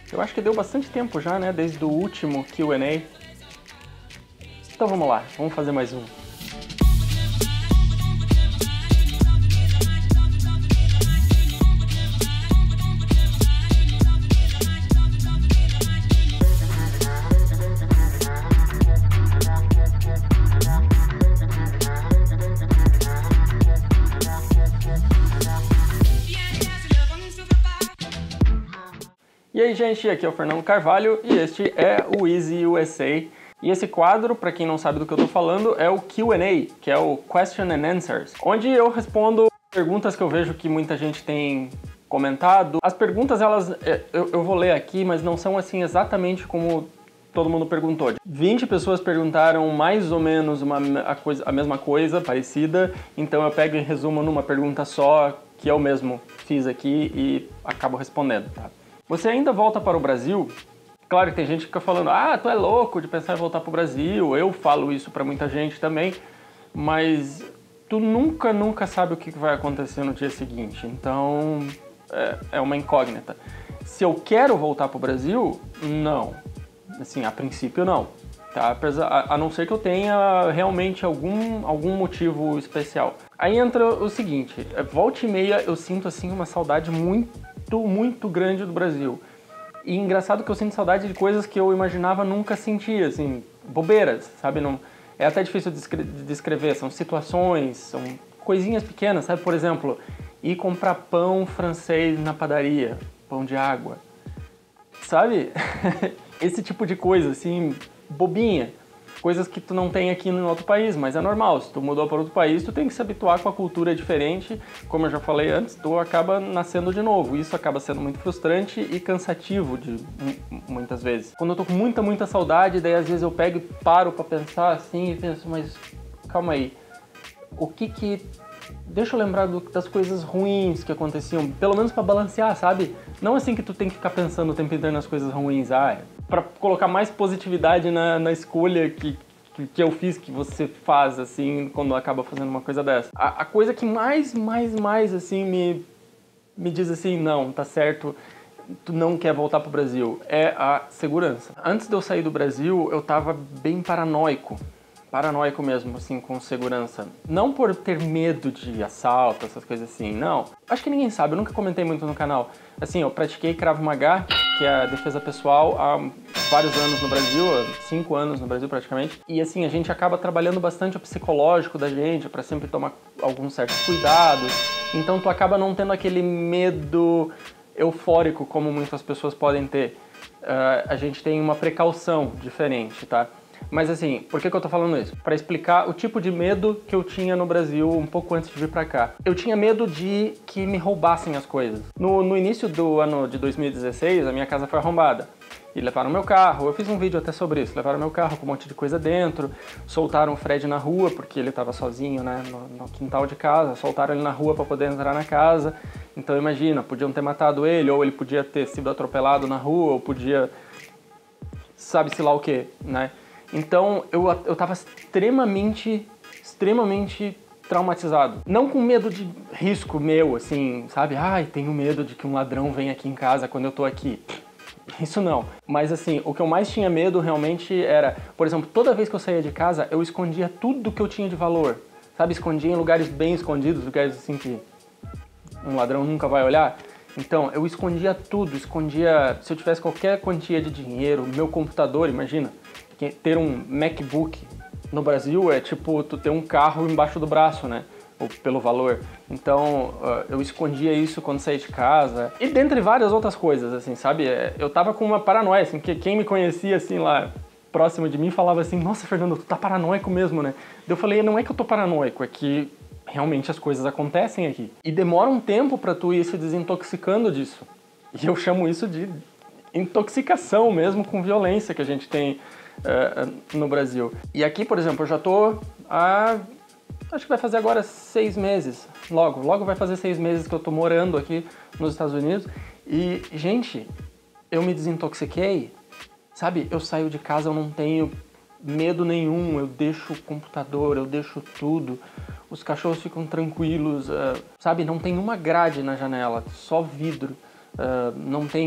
Eu acho que deu bastante tempo já, né? Desde o último Q&A. Então vamos lá, vamos fazer mais um. E aí, gente, aqui é o Fernando Carvalho e este é o Easy USA. E esse quadro, para quem não sabe do que eu tô falando, é o Q&A, que é o Question and Answers, onde eu respondo perguntas que eu vejo que muita gente tem comentado. As perguntas, eu vou ler aqui, mas não são assim exatamente como todo mundo perguntou. 20 pessoas perguntaram mais ou menos a mesma coisa, parecida, então eu pego e resumo numa pergunta só, que eu mesmo fiz aqui e acabo respondendo, tá? Você ainda volta para o Brasil? Claro que tem gente que fica falando, ah, tu é louco de pensar em voltar para o Brasil, eu falo isso para muita gente também, mas tu nunca sabe o que vai acontecer no dia seguinte, então é uma incógnita. Se eu quero voltar para o Brasil, não. Assim, a princípio não, tá? A não ser que eu tenha realmente algum motivo especial. Aí entra o seguinte, volta e meia eu sinto assim uma saudade muito grande do Brasil. E engraçado que eu sinto saudade de coisas que eu imaginava nunca sentir, assim, bobeiras, sabe? Não, é até difícil de descrever, são situações, são coisinhas pequenas, sabe? Por exemplo, ir comprar pão francês na padaria, pão de água, sabe? Esse tipo de coisa, assim, bobinha. Coisas que tu não tem aqui no outro país, mas é normal. Se tu mudou para outro país, tu tem que se habituar com a cultura diferente. Como eu já falei antes, tu acaba nascendo de novo. Isso acaba sendo muito frustrante e cansativo muitas vezes. Quando eu tô com muita saudade, daí às vezes eu pego e paro para pensar assim e penso, mas calma aí, deixa eu lembrar das coisas ruins que aconteciam, pelo menos para balancear, sabe? Não assim que tu tem que ficar pensando o tempo inteiro nas coisas ruins, para colocar mais positividade na escolha que eu fiz, que você faz, assim, quando acaba fazendo uma coisa dessa. A coisa que mais, assim, me diz assim, não, tá certo, tu não quer voltar pro Brasil, é a segurança. Antes de eu sair do Brasil, eu tava bem paranoico mesmo, assim, com segurança. Não por ter medo de assalto, essas coisas assim, não. Acho que ninguém sabe, eu nunca comentei muito no canal. Assim, eu pratiquei Krav Maga, que é a defesa pessoal, há vários anos no Brasil, há 5 anos no Brasil praticamente. E assim, a gente acaba trabalhando bastante o psicológico da gente, para sempre tomar alguns certos cuidados. Então tu acaba não tendo aquele medo eufórico como muitas pessoas podem ter. A gente tem uma precaução diferente, tá? Mas assim, por que eu tô falando isso? Para explicar o tipo de medo que eu tinha no Brasil um pouco antes de vir pra cá. Eu tinha medo de que me roubassem as coisas. No início do ano de 2016, a minha casa foi arrombada. E levaram meu carro, eu fiz um vídeo até sobre isso, levaram meu carro com um monte de coisa dentro, soltaram o Fred na rua, porque ele tava sozinho, né, no quintal de casa, soltaram ele na rua para poder entrar na casa. Então imagina, podiam ter matado ele, ou ele podia ter sido atropelado na rua, ou podia, sabe-se lá o que, né? Então eu tava extremamente traumatizado. Não com medo de risco meu, assim, sabe? Ai, tenho medo de que um ladrão venha aqui em casa quando eu tô aqui. Isso não. Mas assim, o que eu mais tinha medo realmente era, por exemplo, toda vez que eu saía de casa, eu escondia tudo que eu tinha de valor. Sabe? Escondia em lugares bem escondidos, lugares assim que um ladrão nunca vai olhar. Então, eu escondia tudo, se eu tivesse qualquer quantia de dinheiro, meu computador, imagina, ter um MacBook no Brasil é tipo tu ter um carro embaixo do braço, né? Ou pelo valor. Então, eu escondia isso quando saía de casa. E dentre várias outras coisas, assim, sabe? Eu tava com uma paranoia, assim, que quem me conhecia, assim, lá próximo de mim falava assim, nossa, Fernando, tu tá paranoico mesmo, né? Eu falei, não é que eu tô paranoico, é que realmente as coisas acontecem aqui. E demora um tempo pra tu ir se desintoxicando disso. E eu chamo isso de intoxicação mesmo com violência que a gente tem no Brasil. E aqui, por exemplo, eu já tô acho que vai fazer agora 6 meses. Logo vai fazer 6 meses que eu tô morando aqui nos Estados Unidos. E, gente, eu me desintoxiquei, sabe? Eu saio de casa, eu não tenho medo nenhum, eu deixo o computador, eu deixo tudo. Os cachorros ficam tranquilos, sabe? Não tem uma grade na janela, só vidro. Não tem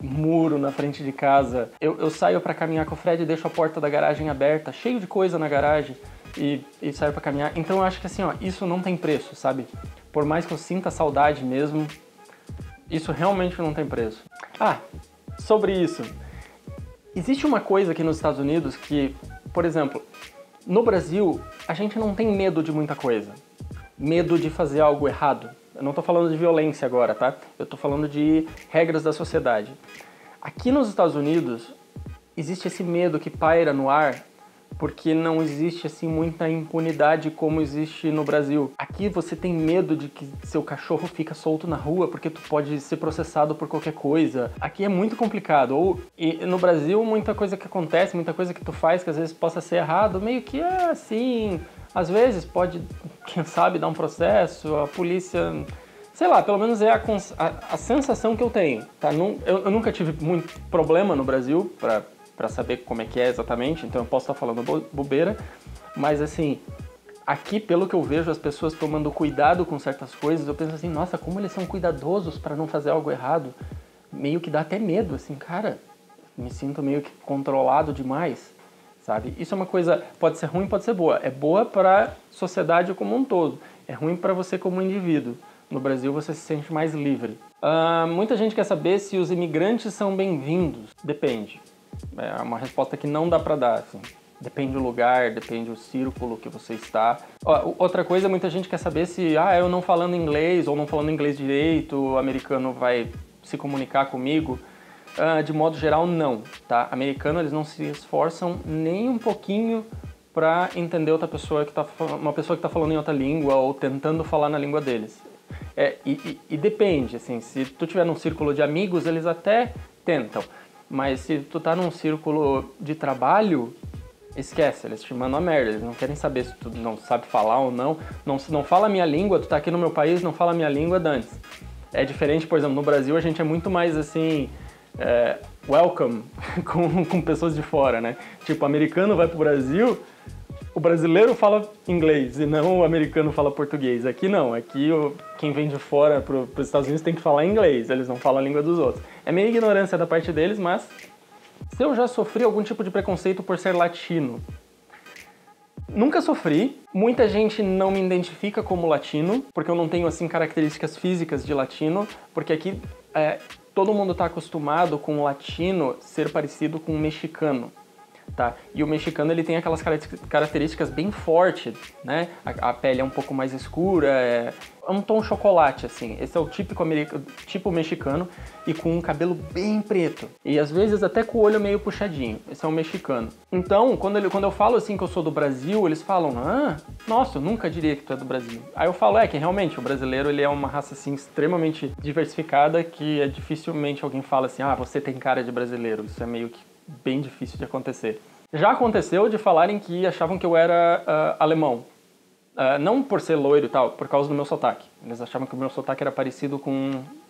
muro na frente de casa. Eu saio pra caminhar com o Fred e deixo a porta da garagem aberta, cheio de coisa na garagem, e saio pra caminhar. Então eu acho que assim, ó, isso não tem preço, sabe? Por mais que eu sinta saudade mesmo, isso realmente não tem preço. Ah, sobre isso. Existe uma coisa aqui nos Estados Unidos que, por exemplo, no Brasil, a gente não tem medo de muita coisa. Medo de fazer algo errado. Eu não tô falando de violência agora, tá? Eu tô falando de regras da sociedade. Aqui nos Estados Unidos, existe esse medo que paira no ar porque não existe assim muita impunidade como existe no Brasil. Aqui você tem medo de que seu cachorro fica solto na rua porque tu pode ser processado por qualquer coisa. Aqui é muito complicado. E no Brasil, muita coisa que acontece, muita coisa que tu faz que às vezes possa ser errado, meio que é assim... Às vezes pode, quem sabe, dar um processo, a polícia... Sei lá, pelo menos é a sensação que eu tenho, tá? Eu nunca tive muito problema no Brasil pra saber como é que é exatamente, então eu posso estar falando bobeira, mas assim, aqui pelo que eu vejo as pessoas tomando cuidado com certas coisas, eu penso assim, nossa, como eles são cuidadosos pra não fazer algo errado, meio que dá até medo, assim, cara, me sinto meio que controlado demais. Sabe? Isso é uma coisa, pode ser ruim, pode ser boa. É boa para a sociedade como um todo. É ruim para você como indivíduo. No Brasil você se sente mais livre. Muita gente quer saber se os imigrantes são bem-vindos. Depende. É uma resposta que não dá para dar. Assim. Depende do lugar, depende do círculo que você está. Outra coisa, muita gente quer saber se eu não falando inglês ou não falando inglês direito, o americano vai se comunicar comigo. De modo geral, não, tá? Americano, eles não se esforçam nem um pouquinho para entender outra pessoa uma pessoa que está falando em outra língua ou tentando falar na língua deles. E depende, assim, se tu tiver num círculo de amigos, eles até tentam, mas se tu tá num círculo de trabalho, esquece, eles te mandam a merda, eles não querem saber se tu não sabe falar ou não, não fala a minha língua, tu tá aqui no meu país, não fala a minha língua, dane-se. É diferente, por exemplo, no Brasil a gente é muito mais assim... welcome com pessoas de fora, né? Tipo, o americano vai pro Brasil, o brasileiro fala inglês e não o americano fala português. Aqui não, aqui quem vem de fora pros Estados Unidos tem que falar inglês, eles não falam a língua dos outros. É meio ignorância da parte deles, mas se eu já sofri algum tipo de preconceito por ser latino, nunca sofri. Muita gente não me identifica como latino, porque eu não tenho assim características físicas de latino, porque aqui todo mundo está acostumado com o latino ser parecido com o mexicano, tá? E o mexicano ele tem aquelas características bem fortes, né? A pele é um pouco mais escura, é um tom chocolate, assim. Esse é o tipo mexicano e com um cabelo bem preto. E às vezes até com o olho meio puxadinho. Esse é um mexicano. Então, quando eu falo assim que eu sou do Brasil, eles falam, nossa, eu nunca diria que tu é do Brasil. Aí eu falo, que realmente o brasileiro ele é uma raça assim extremamente diversificada que dificilmente alguém fala assim, você tem cara de brasileiro. Isso é meio que bem difícil de acontecer. Já aconteceu de falarem que achavam que eu era alemão. Não por ser loiro e tal, por causa do meu sotaque. Eles achavam que o meu sotaque era parecido com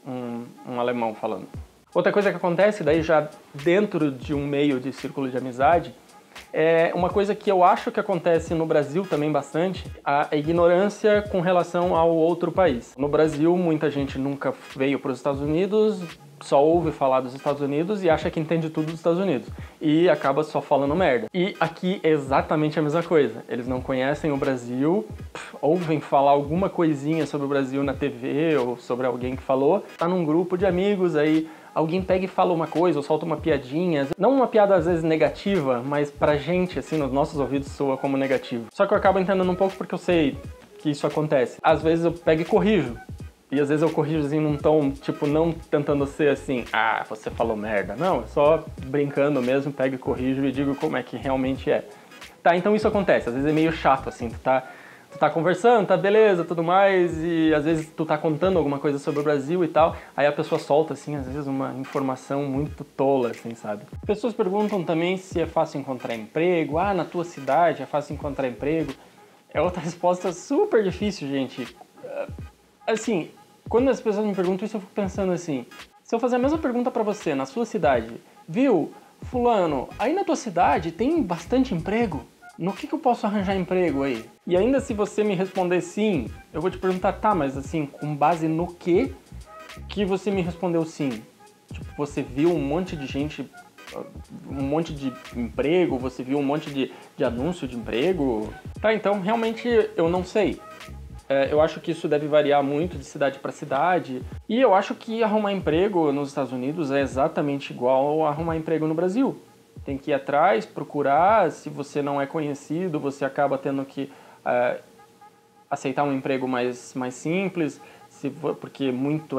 um alemão falando. Outra coisa que acontece, daí já dentro de um meio de círculo de amizade, é uma coisa que eu acho que acontece no Brasil também bastante, a ignorância com relação ao outro país. No Brasil, muita gente nunca veio para os Estados Unidos, só ouve falar dos Estados Unidos e acha que entende tudo dos Estados Unidos. E acaba só falando merda. E aqui é exatamente a mesma coisa. Eles não conhecem o Brasil, ouvem falar alguma coisinha sobre o Brasil na TV ou sobre alguém que falou, tá num grupo de amigos, aí alguém pega e fala uma coisa ou solta uma piadinha. Não uma piada às vezes negativa, mas pra gente, assim, nos nossos ouvidos soa como negativo. Só que eu acabo entendendo um pouco porque eu sei que isso acontece. Às vezes eu pego e corrijo. E às vezes eu corrijo assim num tom, tipo, não tentando ser assim, você falou merda. Não, é só brincando mesmo, pego e corrijo e digo como é que realmente é. Tá, então isso acontece, às vezes é meio chato, assim, tu tá conversando, tá beleza, tudo mais, e às vezes tu tá contando alguma coisa sobre o Brasil e tal, aí a pessoa solta, assim, às vezes uma informação muito tola, assim, sabe? Pessoas perguntam também se é fácil encontrar emprego, na tua cidade é fácil encontrar emprego. É outra resposta super difícil, gente. Assim, quando as pessoas me perguntam isso, eu fico pensando assim, se eu fazer a mesma pergunta pra você, na sua cidade, viu, fulano, aí na tua cidade tem bastante emprego? No que eu posso arranjar emprego aí? E ainda se você me responder sim, eu vou te perguntar, tá, mas assim, com base no que você me respondeu sim? Tipo, você viu um monte de gente, um monte de emprego, você viu um monte de anúncio de emprego? Tá, então realmente eu não sei. Eu acho que isso deve variar muito de cidade para cidade. E eu acho que arrumar emprego nos Estados Unidos é exatamente igual a arrumar emprego no Brasil. Tem que ir atrás, procurar. Se você não é conhecido, você acaba tendo que aceitar um emprego mais simples, porque muito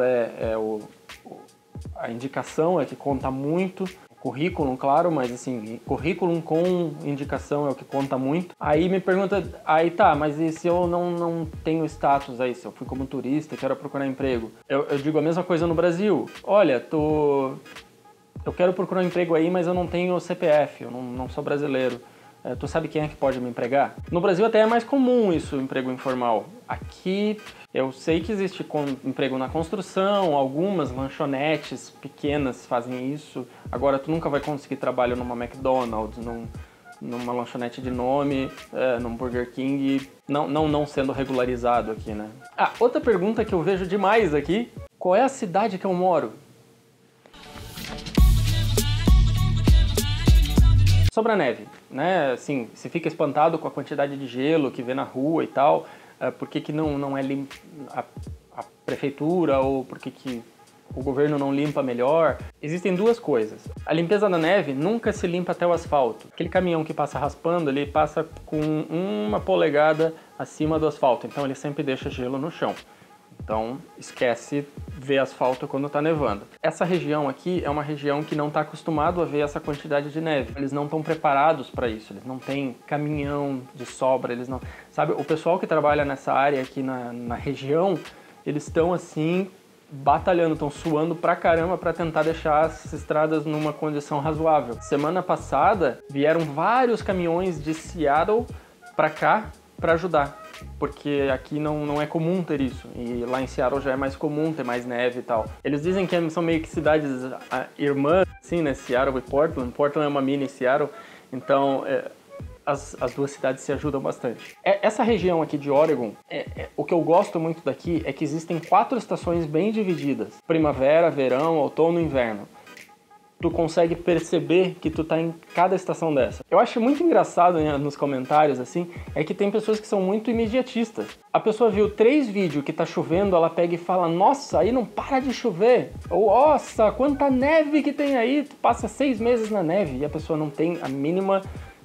a indicação é que conta muito. Currículo, claro, mas assim, currículo com indicação é o que conta muito. Aí me pergunta, tá, mas e se eu não tenho status aí, se eu fui como turista e quero procurar emprego? Eu digo a mesma coisa no Brasil. Olha, eu quero procurar um emprego aí, mas eu não tenho CPF, eu não sou brasileiro. Tu sabe quem é que pode me empregar? No Brasil até é mais comum isso, emprego informal. Aqui eu sei que existe emprego na construção, algumas lanchonetes pequenas fazem isso. Agora tu nunca vai conseguir trabalho numa McDonald's, numa lanchonete de nome, num Burger King, não sendo regularizado aqui, né? Outra pergunta que eu vejo demais aqui, qual é a cidade que eu moro? Sobre a neve, né? Assim, você fica espantado com a quantidade de gelo que vê na rua e tal, por que não é a prefeitura ou por que o governo não limpa melhor? Existem duas coisas. A limpeza da neve nunca se limpa até o asfalto. Aquele caminhão que passa raspando, ele passa com 1 polegada acima do asfalto, então ele sempre deixa gelo no chão. Então, esquece ver asfalto quando está nevando. Essa região aqui é uma região que não está acostumado a ver essa quantidade de neve. Eles não estão preparados para isso, eles não têm caminhão de sobra, eles não... Sabe, o pessoal que trabalha nessa área aqui na região, eles estão assim, batalhando, estão suando pra caramba para tentar deixar as estradas numa condição razoável. Semana passada, vieram vários caminhões de Seattle para cá para ajudar. Porque aqui não é comum ter isso, e lá em Seattle já é mais comum ter mais neve e tal. Eles dizem que são meio que cidades irmãs, assim, né, Seattle e Portland. Portland é uma mini Seattle, então as duas cidades se ajudam bastante. Essa região aqui de Oregon, o que eu gosto muito daqui é que existem 4 estações bem divididas: primavera, verão, outono e inverno. Tu consegue perceber que tu tá em cada estação dessa. Eu acho muito engraçado, né, nos comentários, assim, é que tem pessoas que são muito imediatistas. A pessoa viu 3 vídeos que tá chovendo, ela pega e fala, nossa, aí não para de chover. Ou, nossa, quanta neve que tem aí, tu passa 6 meses na neve. E a pessoa não tem a mínima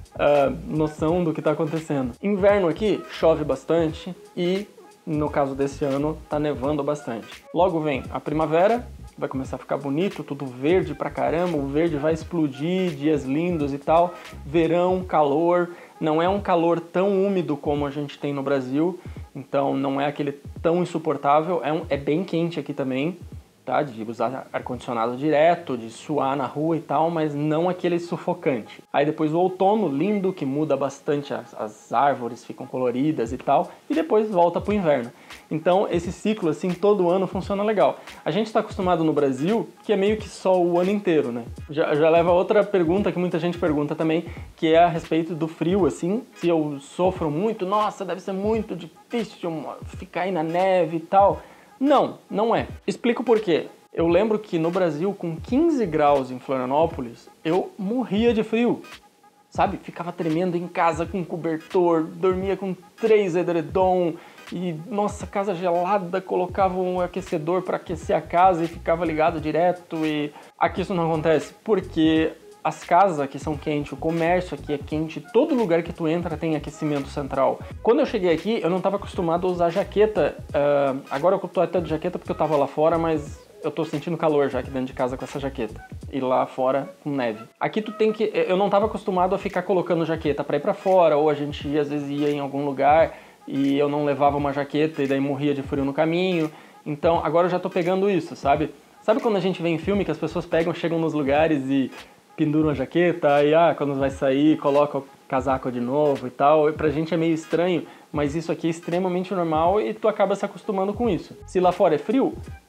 noção do que tá acontecendo. Inverno aqui, chove bastante e, no caso desse ano, tá nevando bastante. Logo vem a primavera, vai começar a ficar bonito, tudo verde pra caramba, o verde vai explodir, dias lindos e tal. Verão, calor, não é um calor tão úmido como a gente tem no Brasil, então não é aquele tão insuportável, é bem quente aqui também, tá? De usar ar-condicionado direto, de suar na rua e tal, mas não aquele sufocante. Aí depois o outono, lindo, que muda bastante, as árvores ficam coloridas e tal, e depois volta pro inverno. Então esse ciclo assim todo ano funciona legal. A gente está acostumado no Brasil que é meio que só o ano inteiro, né? Já leva a outra pergunta que muita gente pergunta também, que é a respeito do frio, assim. Se eu sofro muito, nossa, deve ser muito difícil ficar aí na neve e tal. Não é. Explico por quê. Eu lembro que no Brasil, com 15 graus em Florianópolis, eu morria de frio. Sabe? Ficava tremendo em casa com cobertor, dormia com 3 edredom e, nossa, casa gelada, colocava um aquecedor para aquecer a casa e ficava ligado direto. E aqui isso não acontece porque as casas aqui são quentes, o comércio aqui é quente, todo lugar que tu entra tem aquecimento central. Quando eu cheguei aqui, eu não estava acostumado a usar jaqueta. Agora eu tô até de jaqueta porque eu estava lá fora, mas eu tô sentindo calor já aqui dentro de casa com essa jaqueta. E lá fora com neve. Aqui tu tem que... Eu não estava acostumado a ficar colocando jaqueta para ir para fora, ou a gente às vezes ia em algum lugar e eu não levava uma jaqueta e daí morria de frio no caminho. Então agora eu já tô pegando isso, sabe? Sabe quando a gente vê em filme que as pessoas chegam nos lugares e penduram a jaqueta, e quando vai sair, coloca o casaco de novo e tal. E pra gente é meio estranho, mas isso aqui é extremamente normal e tu acaba se acostumando com isso. Se lá fora é frio,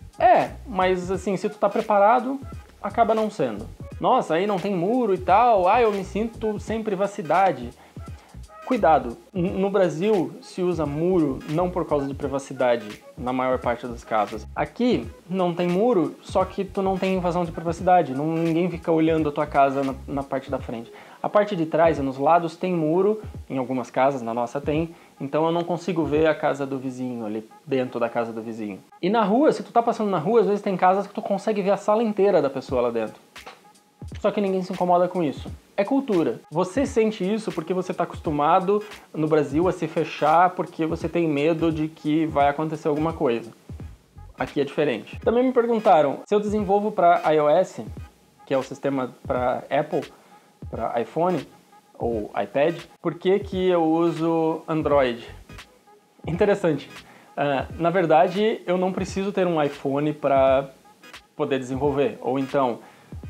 mas assim, se tu tá preparado, acaba não sendo. Nossa, aí não tem muro e tal, eu me sinto sem privacidade. Cuidado, no Brasil se usa muro não por causa de privacidade, na maior parte dos casos. Aqui não tem muro, só que tu não tem invasão de privacidade, ninguém fica olhando a tua casa na parte da frente. A parte de trás e nos lados tem muro, em algumas casas, na nossa tem, então eu não consigo ver a casa do vizinho ali, dentro da casa do vizinho. E na rua, se tu tá passando na rua, às vezes tem casas que tu consegue ver a sala inteira da pessoa lá dentro. Só que ninguém se incomoda com isso. É cultura. Você sente isso porque você está acostumado no Brasil a se fechar porque você tem medo de que vai acontecer alguma coisa. Aqui é diferente. Também me perguntaram, se eu desenvolvo para iOS, que é o sistema para Apple, para iPhone ou iPad, por que que eu uso Android? Interessante. Na verdade, eu não preciso ter um iPhone para poder desenvolver. Ou então,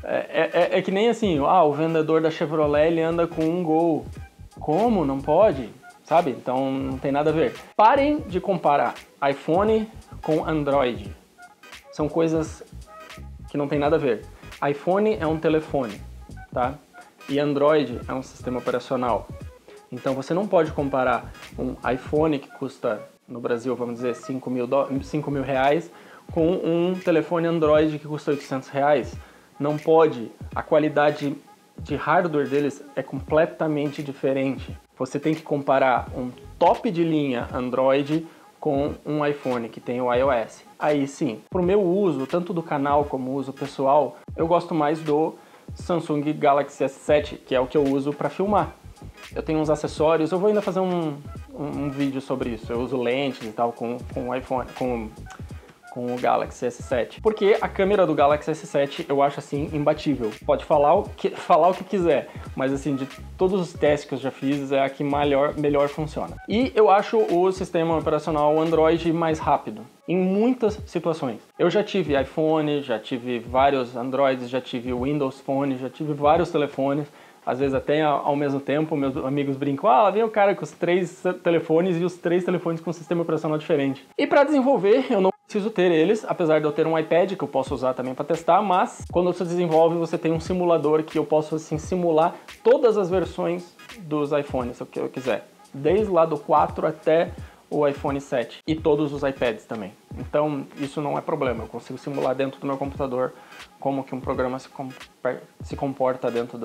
é que nem assim, o vendedor da Chevrolet ele anda com um Gol. Como? Não pode? Sabe? Então não tem nada a ver. Parem de comparar iPhone com Android. São coisas que não tem nada a ver. iPhone é um telefone, tá? E Android é um sistema operacional. Então você não pode comparar um iPhone que custa, no Brasil, vamos dizer, 5 mil reais, com um telefone Android que custa 800 reais. Não pode. A qualidade de hardware deles é completamente diferente. Você tem que comparar um top de linha Android com um iPhone que tem o iOS. Aí sim, para o meu uso, tanto do canal como uso pessoal, eu gosto mais do Samsung Galaxy S7, que é o que eu uso para filmar. Eu tenho uns acessórios, eu vou ainda fazer um vídeo sobre isso. Eu uso lentes e tal com o iPhone, com o Galaxy S7. Porque a câmera do Galaxy S7 eu acho assim imbatível. Pode falar o que quiser, mas assim, de todos os testes que eu já fiz, é a que melhor funciona. E eu acho o sistema operacional Android mais rápido. Em muitas situações. Eu já tive iPhone, já tive vários Androids, já tive Windows Phone, já tive vários telefones, às vezes até ao mesmo tempo. Meus amigos brincam, vem o cara com os 3 telefones e os 3 telefones com um sistema operacional diferente. E para desenvolver, eu não preciso ter eles, apesar de eu ter um iPad que eu posso usar também para testar, mas quando você desenvolve, você tem um simulador que eu posso assim simular todas as versões dos iPhones, o que eu quiser. Desde lá do 4 até o iPhone 7 e todos os iPads também. Então isso não é problema, eu consigo simular dentro do meu computador como que um programa se comporta dentro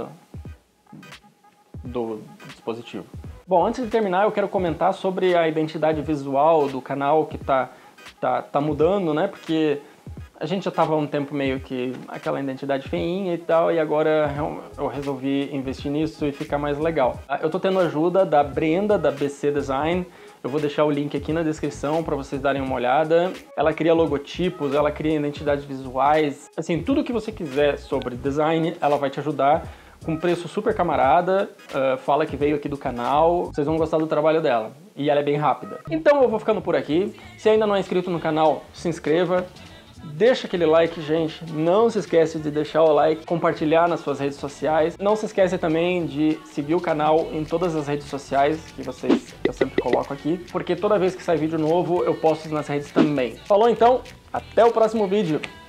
do dispositivo. Bom, antes de terminar eu quero comentar sobre a identidade visual do canal que tá mudando, né? Porque a gente já estava há um tempo meio que aquela identidade feinha e tal, e agora eu resolvi investir nisso e ficar mais legal. Eu tô tendo ajuda da Brenda, da BC Design. Eu vou deixar o link aqui na descrição para vocês darem uma olhada. Ela cria logotipos, ela cria identidades visuais, assim, tudo que você quiser sobre design, ela vai te ajudar com preço super camarada, fala que veio aqui do canal, vocês vão gostar do trabalho dela. E ela é bem rápida. Então eu vou ficando por aqui. Se ainda não é inscrito no canal, se inscreva. Deixa aquele like, gente. Não se esquece de deixar o like, compartilhar nas suas redes sociais. Não se esquece também de seguir o canal em todas as redes sociais que eu sempre coloco aqui, porque toda vez que sai vídeo novo eu posto nas redes também. Falou então, até o próximo vídeo.